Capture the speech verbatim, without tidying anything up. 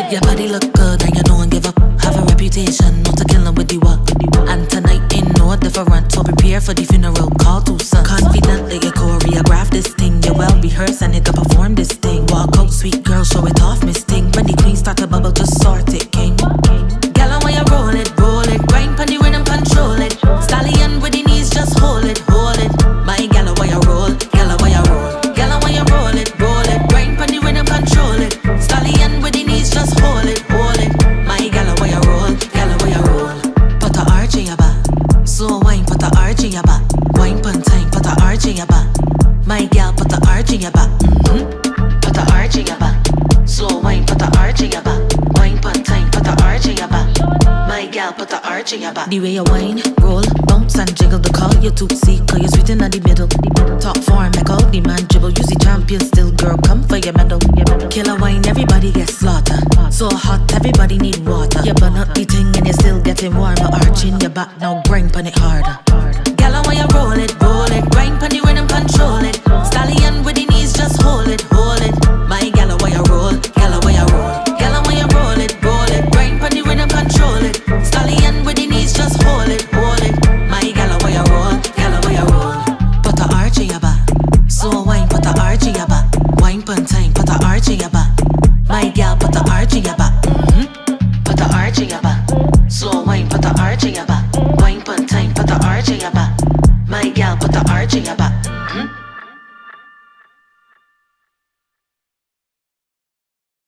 Your body look good and you don't give up. Have a reputation, not to kill 'em with the work. And tonight ain't no different, so prepare for the funeral. Call two sons. Confidently you choreograph this thing. You well rehearsed and you can perform this thing. Walk out, sweet girl, show it off, Miss Thing. When the queen start to bubble, just sort it, king. Girl, I want you roll it, roll it. Grind pon the rhythm, control it. Stallion with the knees, just hold it, hold it. My girl, I want you roll, girl, I want you roll. Girl, I want you roll it, roll it. Grind pon the rhythm, control it. Stallion with the knees, just hold it, hold it. My girl, I want you roll, girl, I want you roll. Put the arch in your back, so wine, put the arch in your back. Wine pon time, put the arch in your back. My girl, put the arch in your back. Mm-hmm. Put the arch in your back. So wine, put the arch in your back. Wine pon time, put the arch in your back. My girl, put the arch in your back. The way you wine, roll, bounce and jiggle. The call you to see, cause you're sweet in the middle. Top form, make all the man dribble. Use the champion still, girl, come for your medal. Killer wine, everybody gets slaughtered. So hot, everybody need water. You burn up the thing and you're still getting warmer. Arch in your back, now grind pon it harder. Girl, I want you roll it, roll it. Grind pon the rhythm, control it. Stallion with the knees, just hold it, hold it. My girl, I want you roll, girl, I want you roll. Girl, I want you roll it, roll it. Grind pon the rhythm, control it. Stallion with the knees, just hold it, hold it. My girl, I want you roll, girl, I want you roll. Put the arch in your back, so wine, put the arch in your back. Wine pon time, put the arch in your back. My girl, put the arch in your back. Mm-hmm. Put the arch in your back, so wine, put the arch in your back. Wine pon time, put the arch in your back. My girl, put the arch in your back.